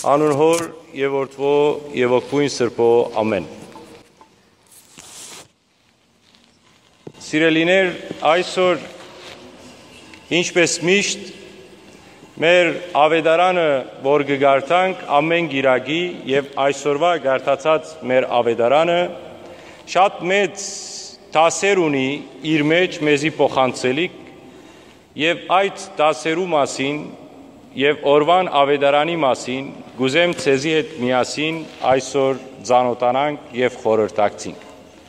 Անուն Հոր եւ Որդվո եւ Ոգին Սրբո ամեն։ Սիրելիներ, այսօր ինչպես միշտ մեր ավետարանը, որ կգարտանք ամեն գիրագի եւ այսօրվա գարտացած մեր ավետարանը շատ մեծ դասեր ունի իր մեջ մեզի փոխանցելիք եւ այդ դասերու մասին եւ օրվան ավետարանի մասին գուզեմ ցեզի հետ միասին այսօր ծանոթանանք եւ խորհրդակցենք։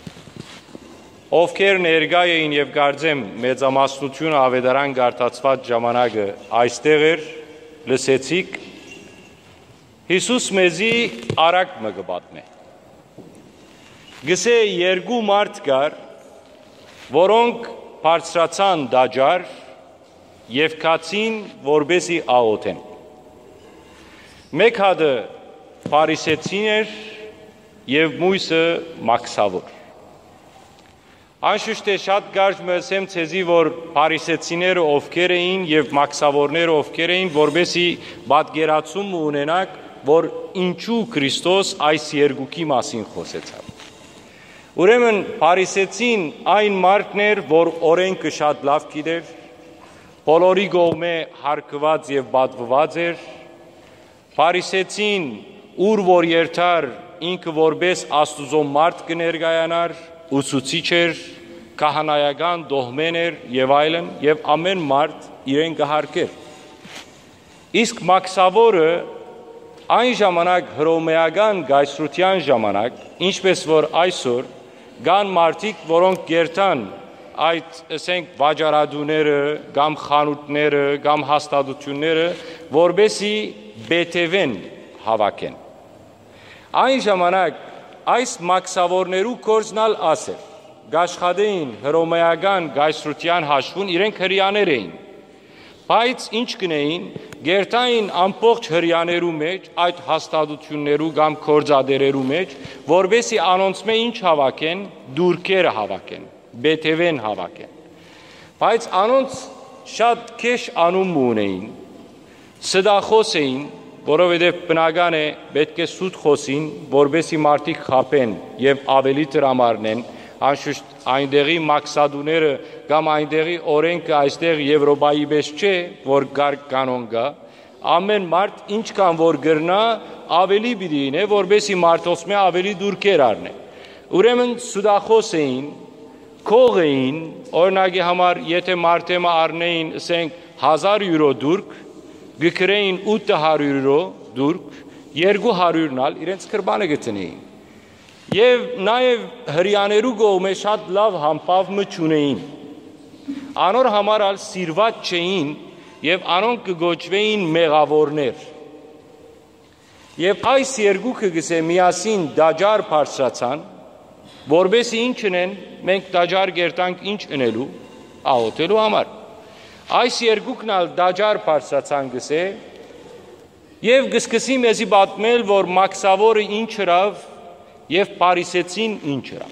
Ովքեր ներկա էին եւ կարծեմ մեծամասնությունը ավետարան գարտացված ժամանակը այստեղ էր, լսեցիք, Հիսուս մեզի արագ մը կպատմե։ Գսե երկու մարդ կար, որոնք բարձրացան դաջար եւ կացին որբեսի աղոթեն։ Մեկ հատը փարիսեցին էր եւ մույսը մաքսավոր։ Անշուշտ է շատ կարճ մսեմ ցեզի, որ փարիսեցիները ովքեր էին եւ մաքսավորները ովքեր էին, որբեսի պատկերացում ունենակ, որ ինչու Քրիստոս այս երկուքի մասին խոսեցավ։ Ուրեմն փարիսեցին այն մարդն էր, որ օրենքը շատ լավ գիտեր, բոլորի կողմէ հարգված եւ պատվված էր, փարիսեցին ուր որ երթար ինքը որպես Աստուծո մարդ կներկայանար, ուսուցիչ էր, քահանայական դողմեն էր եւ այլն, եւ ամեն մարդ իրեն կհարգեր։ Իսկ մաքսավորը այն ժամանակ հռոմեական գայսրության ժամանակ, ինչպես որ այսօր կան մարդիկ, որոնք գերտան այդ ասենք վաճառադուները, կամ խանութները, կամ հաստատությունները, որբեսի բետևեն հավաքեն։ Այն ժամանակ այս մաքսավորներու կորձնալ ասեր, գաշխատեին հռոմեական գայսրության հաշվում իրենք հրյաներ էին, բայց ինչ կնեին, գերտային ամբողջ հրյաներու մեջ, այդ հաստատություններու կամ կորձադերերու մեջ, որբեսի անոնցմե ինչ հավաքեն, դուրքերը հավաքեն, բետևեն հավաքեն, բայց անոնց շատ քեշ անուն ունեին, սդախոս էին, որովհետև բնական է պետք է սուտ խոսին, որբեսի մարդիկ խապեն եւ ավելի տրամարնեն, անշուշտ այնտեղի մաքսադուները կամ այնտեղի օրենքը այստեղ Եվրոպայի պես չէ, որ կար կանոն կա, ամեն մարդ ինչքան որ գրնա ավելի պիտի ինե, որբեսի մարդոսմե ավելի դուրքեր առնե։ Ուրեմն սուդախոս էին, քող էին, օրինակի համար եթե մարդեմը առնեին, ասենք 1000 եվրո դուրք, գկրեին 800 եվրո դուրք, 200-նալ իրենց կրբանը գտնեին։ Եվ նաև հրյաներու կողմէ շատ լավ համբավ մը չունեին։ Անոր համար ալ սիրված չէին եւ անոնք կգոչվեին մեղավորներ։ Եվ այս երկուքը գսե միասին դաջար բարձրացան, որբեսի ինչ ունեն, մենք դաջար գերտանք ինչ ունելու, աղոթելու համար։ Այս երկուքն ալ դաջար բարձրացան գսե եւ գսկսի մեզի պատմել, որ մաքսավորը ինչ հրավ եւ փարիսեցին ինչ հրավ։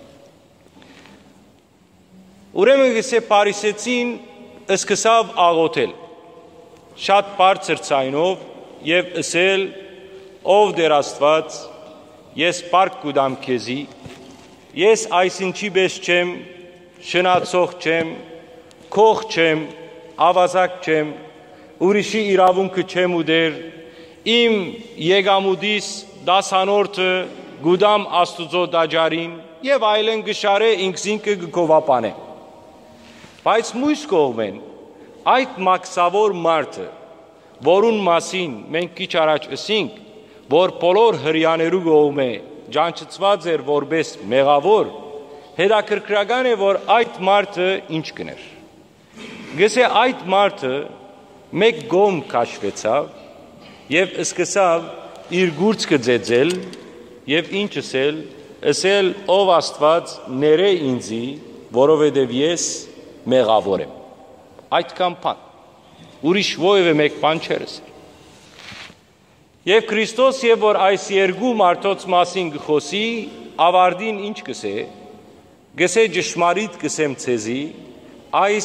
Ուրեմն գսե փարիսեցին սկսավ աղոթել շատ բարձր ցայնով եւ ասել ով դեր Աստված ես պարկ կուդամ քեզի ես այսինչի պես չեմ շնացող չեմ քող չեմ ավազակ չեմ ուրիշի իրավունքը չեմ ուդեր իմ եկամուտիս 10-որդը գուդամ Աստուծո դաջարին եւ այլն գշարե ինքզինքը գկովապանե։ Բայց մույս կողմեն այդ մաքսավոր մարդը, որուն մասին մենք քիչ առաջ ասինք, որ բոլոր հրյաներու կողմէ ջանչծված էր որպես մեղավոր, հետաքրքրական է, որ այդ մարդը ինչ կներ։ Գսե այդ մարդը մեկ գոմ քաշվեցավ եւ սկսավ իր գուրծքը ձեծել եւ ինչ ասել ով Աստված ներե ինձի, որովհետեւ ես մեղավոր եմ։ Այդքան բան։ Ուրիշ ովևէ մեկ բան չէր ասել։ Եվ Քրիստոս եւ որ այս երկու մարդոց մասին գխոսի, ավարտին ինչ կսե, գսե ճշմարիտ կսեմ ցեզի, այս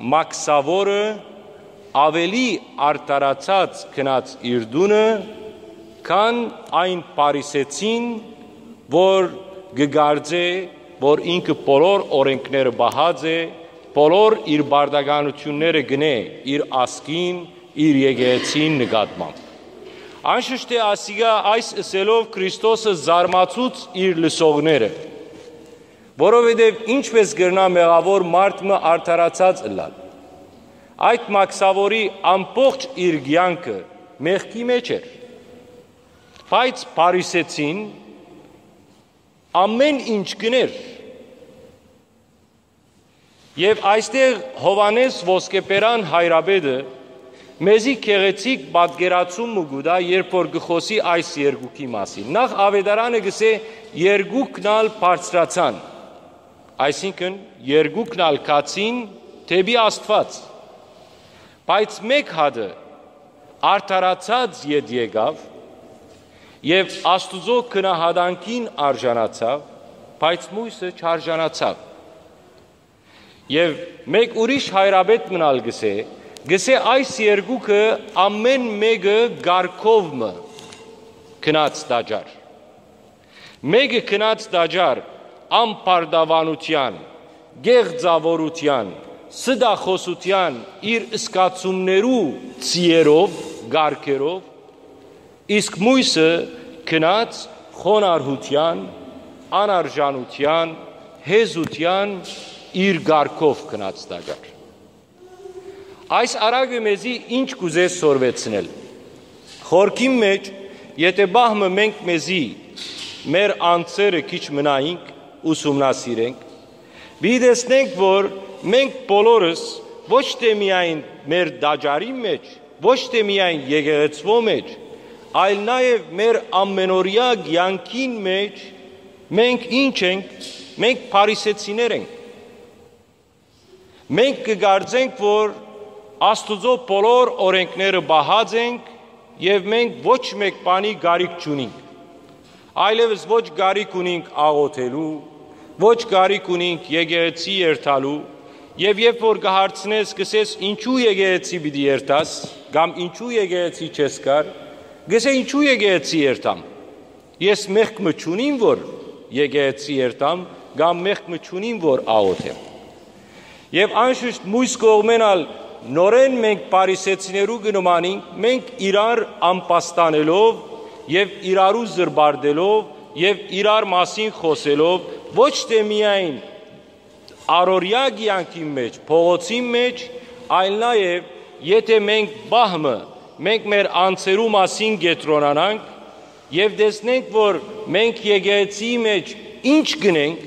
մաքսավորը ավելի արտարացած քնած իր դունը քան այն փարիսեցին, որ գգարձե, որ ինքը բոլոր օրենքները բահած է, բոլոր իր բարդականությունները գնե իր ասկին, իր եկեղեցին նկատմամբ։ Անշուշտ է ասիգա այս ասելով Քրիստոսը զարմացուց իր լսողները, որովհետև ինչպես գրնա մեղավոր մարդը արդարացած ըլլալ։ Այդ մաքսավորի ամբողջ իր կյանքը մեղքի մեջ էր, բայց փարիսեցին ամեն ինչ գներ։ Եվ այստեղ Հովանես Ոսկեպերան հայրաբեդը մեզի քեղեցիկ պատկերացում ուգուդա, երբ որ գխոսի այս երկուքի մասին։ Նախ ավետարանը գսե երկուքնալ բարձրացան, այսինքն երկուքնալ կացին թեպի Աստված, բայց մեկ հատը արդարացած ետ եկավ եւ Աստուծո քնահատանքին արժանացավ, բայց մույսը չարժանացավ։ Եվ մեկ ուրիշ հայրաբեդ մնալ գսե այս երկուքը ամեն մեկը գարկովը քնած դաջար։ Մեկը քնած դաջար ամպարդավանության, գեղձավորության, սդախոսության իր սկացումներու ցիերով, գարկերով, իսկ մույսը քնած խոնարհության, անարժանության, հեզության իր գարկով քնած դաջար։ Այս արագը մեզի ինչ կուզես սորվեցնել։ Խորքի մեջ, եթե բահմը մենք մեզի մեր անձերը քիչ մնայինք, ուսումնասիրենք, բիդեսնենք, որ մենք բոլորս ոչ թե միայն մեր դաջարի մեջ, ոչ թե միայն եկեղեցվո մեջ, այլ նաև մեր ամենօրյա կյանքին մեջ մենք ինչ ենք, մենք փարիսեցիներ ենք։ Մենք կգարձենք, որ Աստուծո բոլոր օրենքները բահած ենք եւ մենք ոչ մեկ բանի գարիք չունենք։ Այլևս ոչ գարիք ունենք աղոթելու, ոչ գարիք ունենք եկեղեցի երթալու, եւ երբ որ կհարցնես, կսես ինչու եկեղեցի պիտի երթաս, կամ ինչու եկեղեցի չես կար, գսե ինչու եկեղեցի երթամ։ Ես մեղք չունիմ, որ եկեղեցի երթամ, կամ մեղք չունիմ, որ աղոթեմ։ Եվ անշուշտ մույս կողմենալ նորեն մենք փարիսեցիներու գնոմանինք, մենք իրար ամպաստանելով եւ իրարու զրբարդելով եւ իրար մասին խոսելով, ոչ թե միայն առօրյա կյանքի մեջ, փողոցի մեջ, այլ նաեւ եթե մենք բահմը, մենք մեր անձերու մասին գետրոնանանք եւ տեսնենք, որ մենք եկեղեցի մեջ ինչ գնենք,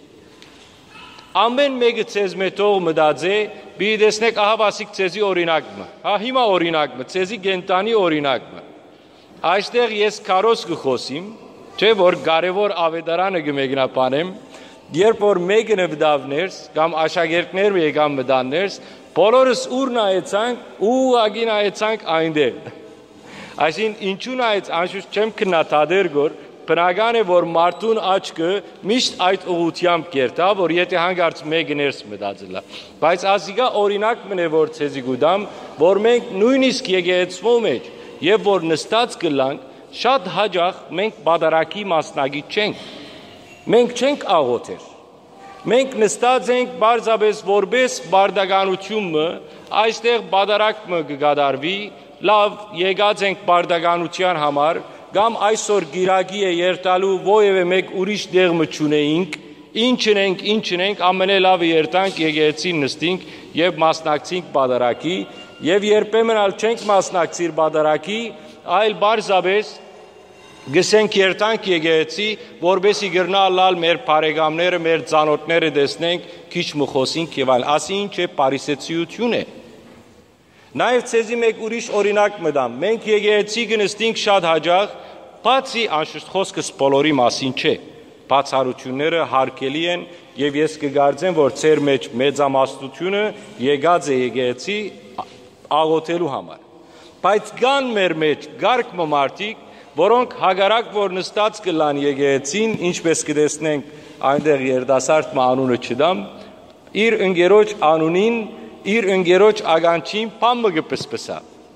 ամեն մեկը ցեզ մետող մտածե, բիդեսնեք ահա ասիկ ցեզի օրինակը, հա հիմա օրինակը, ցեզի գենտանի օրինակը։ Այստեղ ես կարոս կխոսիմ, չէ որ կարևոր ավետարանը կմեկնաբանեմ, երբ որ մեկը նվդավներս կամ աշակերտներ եկան մտաններս, բոլորս ուր նայեցանք ու ագի նայեցանք այնտեղ։ Այսինքն ինչու նայեց, անշուշտ չեմ քննադատեր գոր, բնական է, որ մարդուն աչքը միշտ այդ ուղղությամբ կերտա, որ եթե հանգարց մեկը ներս մտածելա։ Բայց ասիկա օրինակ մնե, որ ցեզի գուդամ, որ մենք նույնիսկ եկեղեցվո մեջ, եւ որ նստած կլանք, շատ հաճախ մենք բادرակի մասնագիտ չենք։ Մենք չենք աղոթեր։ Մենք նստած ենք բարձաբես որպես բարդականությունը, այստեղ բادرակը կգադարվի, լավ եկած ենք բարդականության համար, կամ այսօր գիրագի է երտալու ովևէ մեկ ուրիշ դեղը չունեինք, ինչ ենք, ամենալավը երտանք եկեղեցին նստինք եւ մասնակցենք բادرակի, եւ երբեմն ալ չենք մասնակցիր բادرակի, այլ բարձաբես գսենք երտանք եկեղեցի, որբեսի գրնալալ մեր բարեկամները, մեր ծանոթները տեսնենք, քիչ մխոսինք եւ այլ, ասի ինչ է փարիսեցիություն է։ Նաև ցեզի մեկ ուրիշ օրինակ մտամ, մենք եկեղեցի կնստինք շատ հաճախ, բացի անշուշտ խոսքս բոլորի մասին չէ, բացառությունները հարկելի են եւ ես կգարձեմ, որ ծեր մեջ մեծամասնությունը եկած է եկեղեցի աղոթելու համար։ Բայց կան մեր մեջ գարկ մարդիկ, որոնք հագարակ որ նստած կլան եկեղեցին, ինչպես կտեսնենք այնտեղ երիտասարդ անունը չդամ, իր ընկերոջ անունին իր ընկերոջ ագանչին փամը կպսպսա։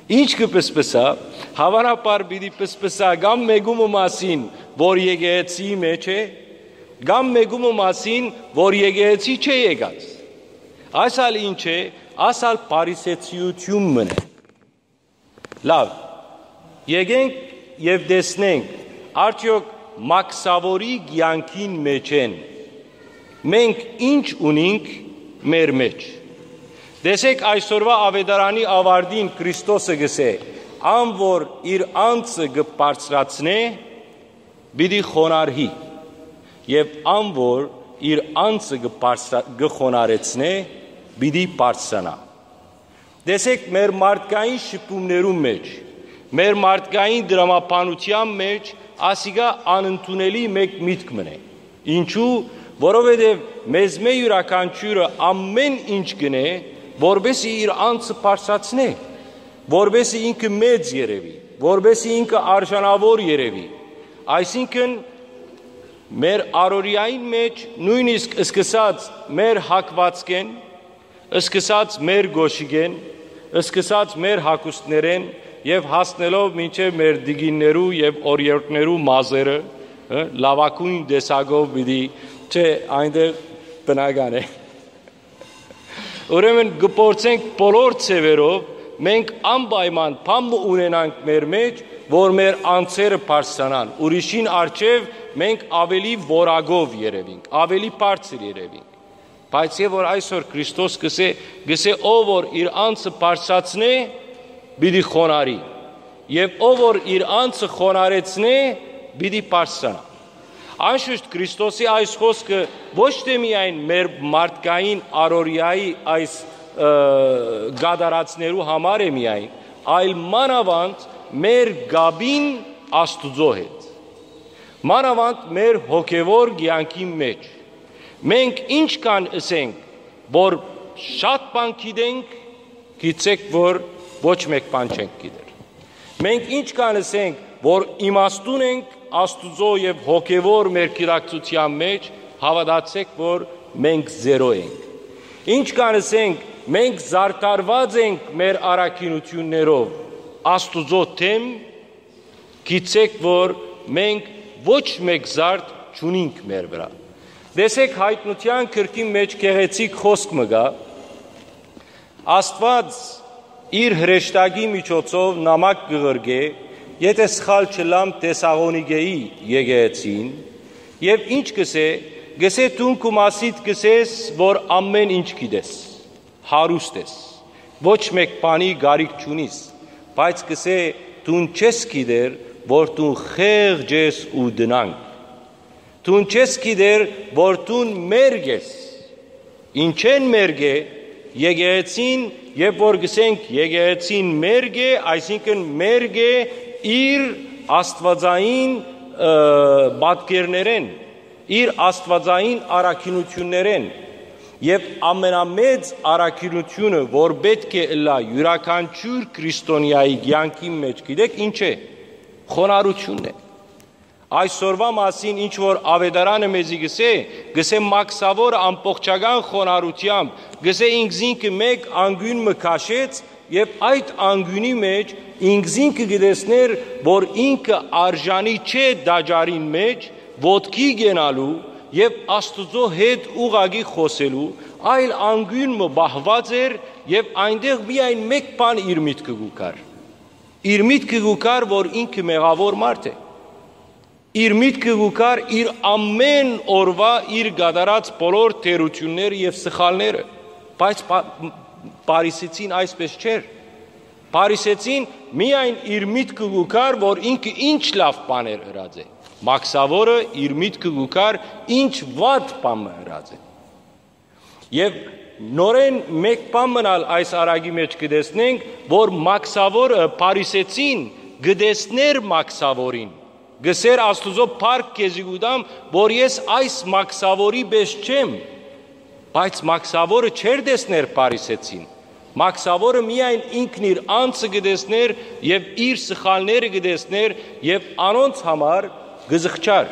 Ինչ կպսպսա, հավանաբար պիտի պսպսա կամ մեգումը մասին, որ եկեղեցի մեջ է, կամ մեգումը մասին, որ եկեղեցի չէ եկած։ Այսալ ինչ է, ասալ փարիսեցիություն մնե։ Լավ, եկենք եւ տեսնենք, արդյոք մաքսավորի կյանքին մեջ են, մենք ինչ ունենք մեր մեջ։ Տեսեք այսօրվա ավետարանի ավարտին Քրիստոսը գսե, ան որ իր անձը կբարձրացնե, պիտի խոնարհի, եւ ան որ իր անձը կխոնարեցնե, պիտի բարձրանա։ Տեսեք մեր մարդկային շփումներում մեջ, մեր մարդկային դրամապանության մեջ ասիգա անընդունելի մեկ միտք մնե։ Ինչու, որովհետև մեզ մե յուրաքանչյուրը ամեն ինչ գնե, որբեսի իր անձը բարձրացնե, որբեսի ինքը մեծ երևի, որբեսի ինքը արժանավոր երևի։ Այսինքն մեր առօրյային մեջ նույնիսկ սկսած մեր հակվածքեն, սկսած մեր գոշիկեն, սկսած մեր հագուստներեն եւ հասնելով մինչեւ մեր դիգիններու եւ օրիորդներու մազերը, լավակույն դեսագով պիտի չէ այնտեղ բնական է։ Ուրեմն գործենք բոլոր ծևերով մենք անպայման բամ ունենանք մեր մեջ, որ մեր անձերը բարձրանան, ուրիշին արչև մենք ավելի որագով երևենք, ավելի բարձր երևենք։ Բայց եւ որ այսօր Քրիստոս գսե ով որ իր անձը բարձրացնե, պիտի խոնարհի, եւ ով որ իր անձը խոնարեցնե, պիտի բարձրանա։ Անշուշտ Քրիստոսի այս խոսքը ոչ թե միայն մեր մարդկային առօրյայի այս գադարածներու համար է միայն, այլ մանավանդ մեր գաբին Աստուծո հետ, մանավանդ մեր հոգևոր կյանքի մեջ։ Մենք ինչքան ասենք, որ շատ բան գիտենք, գիտեք, որ ոչ մեկ բան չենք գիտեր։ Մենք ինչքան ասենք, որ իմաստուն ենք Աստուծո եւ հոգևոր մեր կիրակցության մեջ, հավատացեք, որ մենք զերո ենք։ Ինչքան ասենք, մենք զարգարված ենք մեր առաքինություններով Աստուծո թեմ, գիտեք, որ մենք ոչ մեկ զարդ չունենք մեր վրա։ Տեսեք հայտնության գրքի մեջ գեղեցիկ խոսք մը գա, Աստված իր հրեշտակի միջոցով նամակ կղրգե, եթե սխալ չլամ Թեսաղոնիկեի եկեղեցին, եւ ինչ գսե դու քո մասիդ գսես, որ ամեն ինչ գիտես, հարուստ ես, ոչ մեկ բանի գարիք չունիս, բայց գսե դու չես գիտեր, որ դու խեղճ ես ու դնանք, դու չես գիտեր, որ դու մերգ ես, ինչ են մերգ է, եկեղեցին, երբ որ գսենք եկեղեցին մերգ է, այսինքն մերգ է իր աստվածային պատկերներեն, իր աստվածային առաքինություններեն, եւ ամենամեծ առաքինությունը, որ պետք է լա յուրաքանչյուր քրիստոնյայի կյանքի մեջ, գիտեք ինչ է, խոնարհությունն է։ Այսօրվա մասին ինչ որ ավետարանը մեզի գսե մաքսավորը ամբողջական խոնարհությամբ, գսե ինքզինքը մեկ անգյուն մը քաշեց եւ այդ անգյունի մեջ ինքզինքը գտեսներ, որ ինքը արժանի չէ դաջարին մեջ ոտքի գնալու եւ Աստուծո հետ ուղագի խոսելու, այլ անգյուն մը բահված էր եւ այնտեղ միայն մեկ բան իր միտքը գուկար։ Իր միտքը գուկար, որ ինքը մեղավոր մարդ է։ Իր միտքը գուկար իր ամեն օրվա իր գադարած բոլոր թերությունները եւ սխալները, բայց Փարիսեցին այսպես չէր։ Փարիսեցին միայն իր միտքը գուկար, որ ինքը ինչ լավ բաներ հրած է։ Մաքսավորը իր միտքը գուկար ինչ վատ բան հրած է։ Եվ նորեն մեկ բան մնալ այս արագի մեջ կտեսնենք, որ մաքսավորը Փարիսեցին գտեսներ մաքսավորին։ Գսեր Աստուծո փառք քեզի գուտամ, որ ես այս մաքսավորի պես չեմ, բայց մաքսավորը չէր տեսներ Փարիսեցին։ Մաքսավորը միայն ինքն իր անձը գտեսներ եւ իր սխալները գտեսներ եւ անոնց համար գզղճար։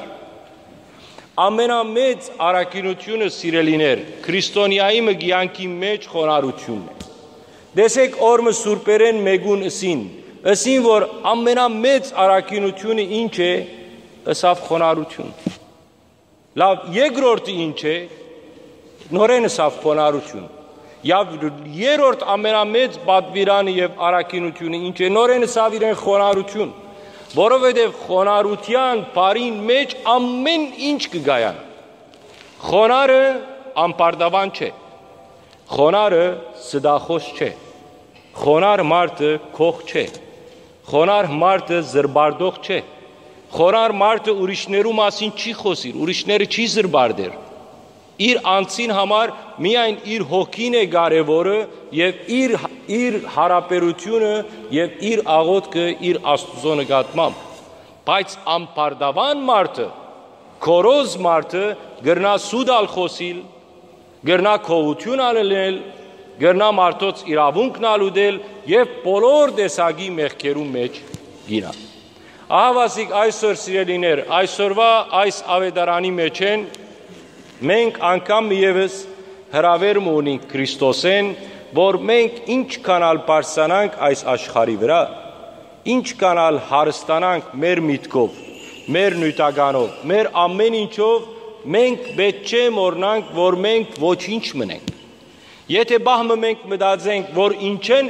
Ամենամեծ առաքինությունը սիրելիներ, քրիստոնյայի կյանքի մեջ խոնարհությունն է։ Դեսեք օրը սուրբերեն մեգուն ըսին որ ամենամեծ առաքինությունը ինչ է, ըսավ խոնարհություն։ Լավ, երկրորդը ինչ է, նորեն ըսավ խոնարհություն։ Եվ երրորդ ամենամեծ պատվիրանը եւ առաքինությունը ինչ է, նորեն ըսավ իրեն խոնարհություն, որովհետեւ խոնարհության բարին մեջ ամեն ինչ կգայան։ Խոնարհը անպարտավան չէ։ Խոնարհը սդախոս չէ։ Խոնարհ մարդը քող չէ։ Խոնարհ մարդը զրբարդող չէ։ Խոնարհ մարդը ուրիշներու մասին չի խոսիր, ուրիշները չի զրբարդեր։ Իր անձին համար միայն իր հոգին է կարևորը եւ իր հարաբերությունը եւ իր աղոթքը իր Աստծո նկատմամբ։ Բայց անպարտավան մարդը, քորոզ մարդը գրնա սուդալ խոսիլ, գրնա քողություն անել, գրնա մարդոց իրավունքն ալուդել եւ բոլոր տեսակի մեղքերու մեջ գինա։ Ահավասիկ այսօր սիրելիներ, այսօրվա այս ավետարանի մեջ են մենք անգամ եւս հրավեր ունենք Քրիստոսեն, որ մենք ինչքան ալ բարձրանանք այս աշխարհի վրա, ինչքան ալ հարստանանք մեր միտքով, մեր նյութականով, մեր ամեն ինչով, մենք պետք չէ մոռնանք, որ մենք ոչինչ մնենք։ Եթե բահմը մենք մտածենք, որ ինչեն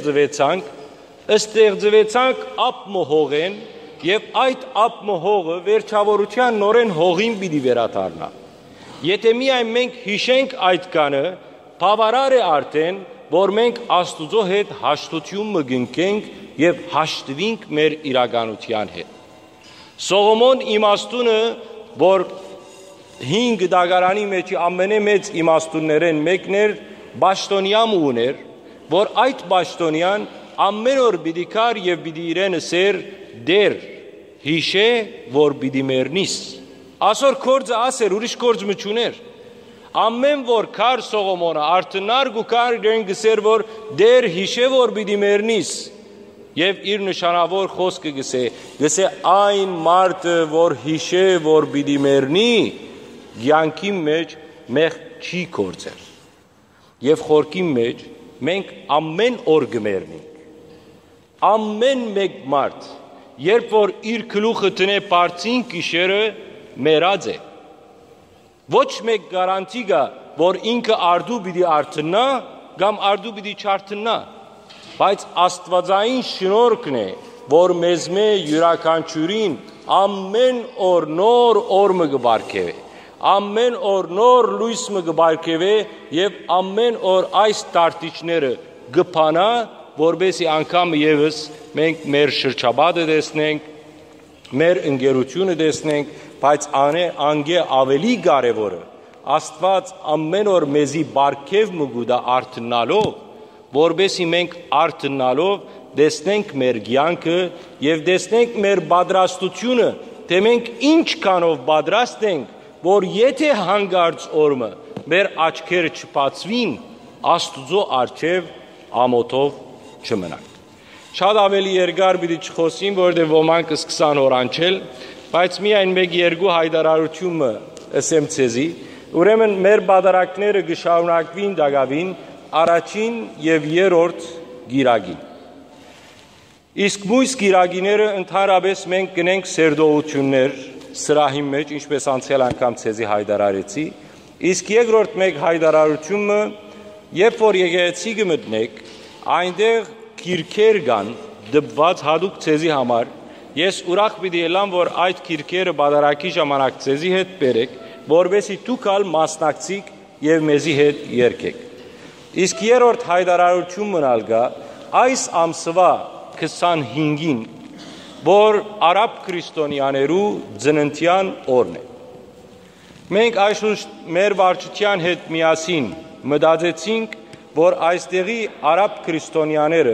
ստեղծվեցանք ապմոհողեն եւ այդ ապմոհողը վերջավորության նորեն հողին պիտի վերադառնա։ Եթե միայն մենք հիշենք այդ կանը, բավարար է արդեն, որ մենք Աստուծո հետ հաշտություն մգնկենք եւ հաշտվենք մեր իրականության հետ։ Սողոմոն իմաստունը, որ 5 դագարանի մեջ ամենամեծ իմաստուններեն մեկն էր, Բաշտոնյամ ուներ, որ այդ Բաշտոնյան ամեն օր պիտի կար եւ պիտի իրեն ասեր դեր հիշե որ պիտի մեռնիս։ Ասոր կորձը ասեր, ուրիշ կորձ մչուներ։ Ամեն որ կար Սողոմոնը արտնար ու կար իրեն գսեր որ դեր հիշե որ պիտի մեռնիս։ Եվ իր նշանավոր խոսքը գսե այն մարդը որ հիշե որ պիտի մեռնի, կյանքի մեջ մեղ չի կործեր։ Եվ խորքի մեջ մենք ամեն օր կմեռնենք։ Ամեն մեկ մարդ, երբ որ իր գլուխը տնե բարձին գիշերը մեռած է։ Ոչ մեկ գարանտի կա, որ ինքը արդու պիտի արթնա, կամ արդու պիտի չարթնա, բայց Աստվածային շնորհքն է, որ մեզ յուրաքանչյուրին ամեն օր նոր օրը կբարգեւե։ Ամեն օր նոր լույսը կբարգեւե եւ ամեն օր այս տարտիչները կփանա, որբեսի անգամ եւս մենք մեր շրջապատը տեսնենք, մեր ընկերությունը տեսնենք, բայց անգե ավելի կարևորը Աստված ամեն օր մեզի բարգեւ մգուտա արթնալով, որբեսի մենք արթնալով տեսնենք մեր կյանքը եւ տեսնենք մեր պատրաստությունը, թե մենք ինչքանով պատրաստ ենք, որ եթե հանգարց օրը մեր աչքերը չբացվին, Աստուծո առջև ամոթով չմնանք։ Շատ ավելի երկար պիտի չխոսեմ, որովհետև ոմանք սկսան հորանչել, բայց միայն մեկ-երկու հայտարարությունը ասեմ ցեզի, ուրեմն մեր բادرակները կշարունակվին դակավին առաջին եւ երրորդ գիրագին։ Իսկ մյուս գիրագիները ընդհանրապես մենք կնենք սերդողություններ սրահի մեջ, ինչպես անցյալ անգամ ցեզի հայտարարեցի, իսկ երկրորդ մեկ հայտարարությունը, երբ որ եկեղեցի կմտնեք, այնտեղ գիրքեր կան դպված հատուկ ցեզի համար, ես ուրախ պիտի ելամ, որ այդ գիրքերը բادرակի ժամանակ ցեզի հետ բերեք, որովհետեւ դուք ալ մասնակցիկ եւ մեզի հետ երգեք։ Իսկ երրորդ հայտարարություն մնալ գա այս ամսվա 25-ին, որ արաբ քրիստոնյաներու ծննդյան օրն է։ Մենք այսօր մեր վարչության հետ միասին մտածեցինք, որ այստեղի արաբ քրիստոնյաները,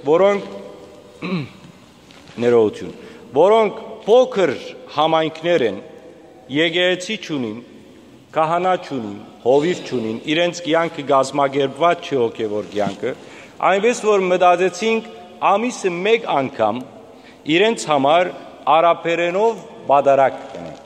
որոնք փոքր համայնքներ են, եկեղեցի չունին, քահանա չունին, հովիվ չունին, իրենց կյանքը գազմագերբված չի հոգևոր կյանքը, այնպես որ մտածեցինք ամիսը մեկ անգամ իրենց համար արաբերենով բادرակ կնենք։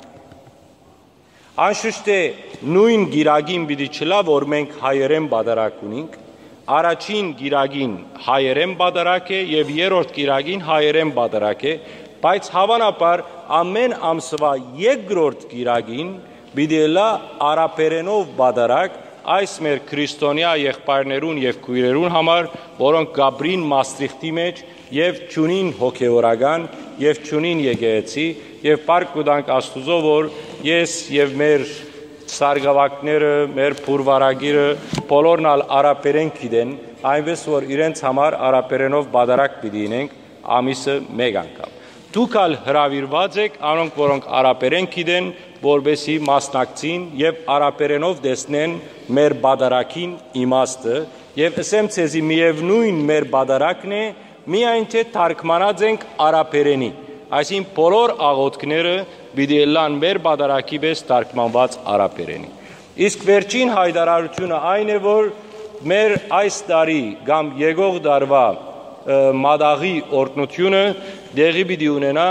Անշուշտ է նույն գիրագին պիտի չլա, որ մենք հայերեն բادرակ ունենք, Առաջին գիրագին հայերեն բادرակ է եւ երրորդ գիրագին հայերեն բادرակ է, բայց հավանաբար ամեն ամսվա երկրորդ գիրագին պիտի լա արաբերենով բادرակ այս մեր քրիստոնյա եղբայրներուն եւ քույրերուն համար, որոնք Գաբրին Մաստրիխտի մեջ եւ ճունին հոգեորական եւ ճունին եկեղեցի եւ բարք կուտանք Աստուծո, որ ես եւ մեր սարգսակները, մեր փուրվարագիրը բոլորն արաբերեն գիտեն, այնպես որ իրենց համար արաբերենով բادرակ պիտի ինենք ամիսը մեկ անգամ։ Դուք ալ հրավիրված եք անոնք, որոնք արաբերեն գիտեն, որբեսի մասնակցին եւ արաբերենով տեսնեն մեր բادرակին իմաստը եւ ասեմ ցեզի միևնույն մեր բادرակն է, միայն թե թարգմանած ենք արաբերենի, այսին բոլոր աղոթքները պիտի լան մեր բادرակի պես թարգմանված արաբերենի։ Իսկ վերջին հայտարարությունը այն է, որ մեր այս տարի կամ եկող դարվա մադաղի օրհնությունը դեղի պիտի ունենա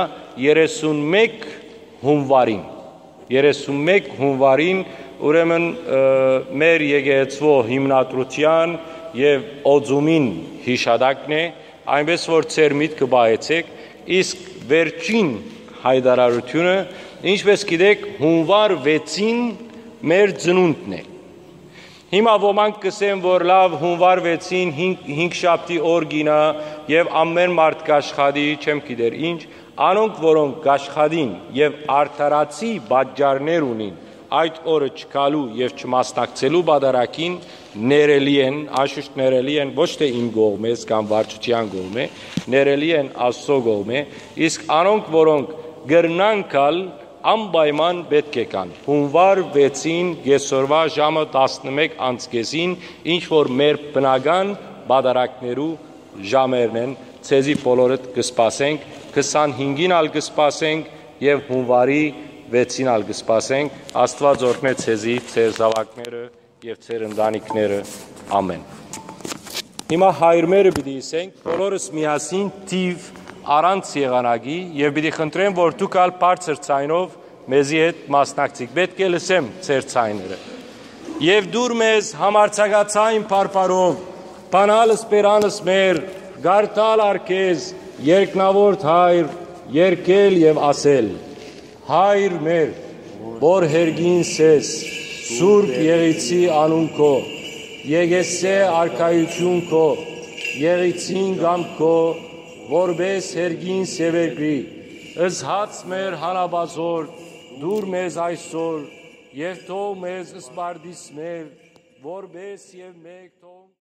31 հունվարին։ 31 հունվարին, ուրեմն մեր եկեղեցու հիմնադրության եւ օձումին հիշադակն է, այնպես որ ծեր միտքը բայեցեք, իսկ վերջին հայտարարությունը, ինչպես գիտեք, հունվար 6-ին մեր ծնունդն է։ Հիմա ոմանք կսեն, որ լավ հունվար 6-ին 5 շաբթի օր գինա եւ ամեն մարդ կաշխատի, չեմ գիտեր ինչ, անոնք որոնք կաշխատին եւ արդարացի բաժարներ ունին այդ օրը չկալու եւ չմասնակցելու բادرակին ներելի են, անշուշտ ներելի են ոչ թե իմ կողմից կամ վարչության կողմէ, ներելի են Աստծո կողմէ, իսկ անոնք որոնք գրնանքալ անպայման պետք է կան։ Հունվար 6-ին գեսորվա ժամը 11:00-ին, ինչ որ մեր բնական բادرակներու ժամերն են, ցեզի բոլորդ կսպասենք, 25-ին ալ կսպասենք եւ հունվարի 6-ին ալ կսպասենք։ Աստված օրհնե ցեզի, ցեր զավակները եւ ցեր ընտանիքները։ Ամեն։ Հիմա հայրմերը պիտի ասենք, բոլորս միասին թիվ առանց եղանակի եւ պիտի խնդրեմ, որ դուք ալ բարձր ցայնով մեզի հետ մասնակցեք։ Պետք է լսեմ ձեր ցայները։ Եվ դուր մեզ համարցակացային բարբարով, բանալս բերանս մեր, գարտալ արքեզ, երկնավոր հայր, երկել եւ ասել. Հայր մեր, որ հերգին սես, Սուրբ Եղիցի անուն քո, եկեսե արքայություն քո, եղիցին գամ քո, որբես հերգին սևերգրի, ըզհաց մեր հանաբազոր, դուր մեզ այսօր, եւ թող մեզ սպարդիս մեր, որբես եւ մեկ թող